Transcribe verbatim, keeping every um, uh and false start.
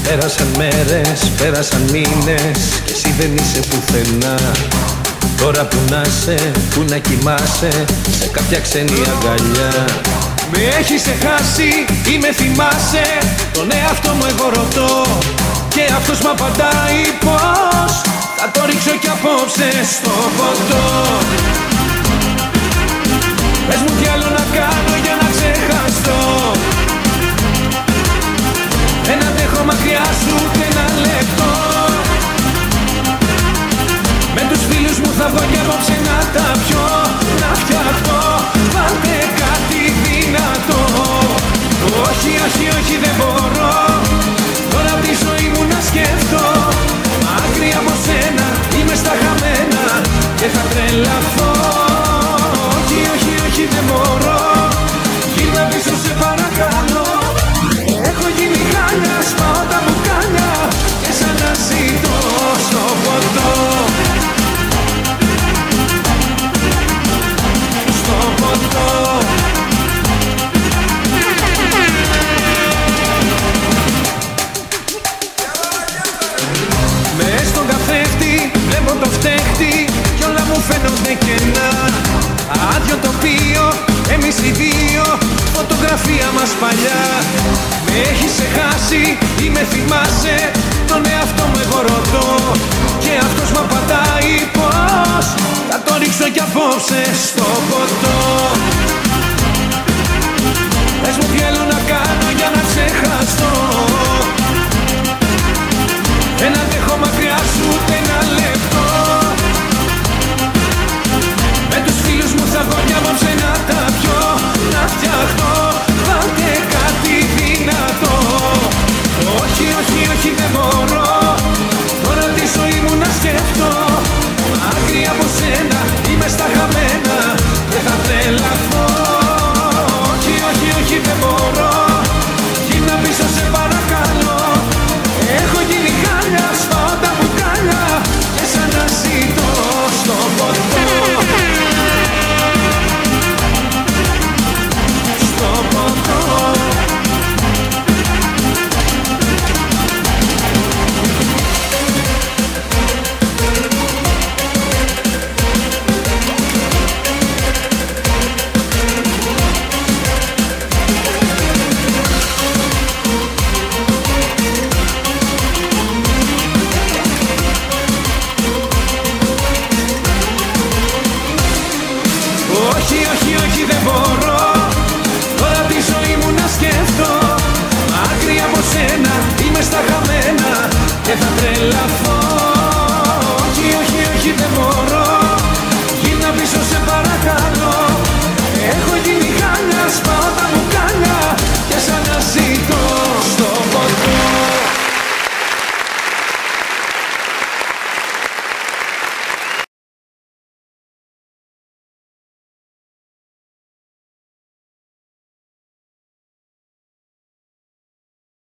Πέρασαν μέρες, πέρασαν μήνες κι εσύ δεν είσαι πουθενά. Τώρα που να είσαι, που να κοιμάσαι σε κάποια ξένη αγκαλιά. Με έχεις χάσει ή με θυμάσαι, τον εαυτό μου εγώ ρωτώ και αυτός μ' απαντάει πως θα το ρίξω κι απόψε στο ποτό. Πες μου τι άλλο να κάνω για να ξεχαστώ. Δεν αντέχω μακριά σου ούτε ένα λεπτό. Με τους φίλους μου θα βγω κι απόψε να τα πιω, να φτιαχτώ. Βάλτε κάτι δυνατό. Όχι, όχι, όχι δεν μπορώ τώρα τη ζωή μου να σκέφτω. Μακριά από σένα είμαι στα χαμένα και θα τρελαθώ. Όχι, όχι, όχι δεν μπορώ. Γύρνα πίσω σε παρακαλώ. Έχω γίνει χάλια, σπάω τα μπουκάλια και σαν να ζητώ στο ποτό. Στο ποτό. Μες στον καθρέφτη βλέπω το φταίχτη κι όλα μου φαίνονται κενά. Άδειο τοπίο, εμείς οι δύο, φωτογραφία μας παλιά. Με έχεις χάσει ή με θυμάσαι, τον εαυτό μου εγώ ρωτώ και αυτός μ' απαντάει πως θα το ρίξω κι απόψε στο ποτό.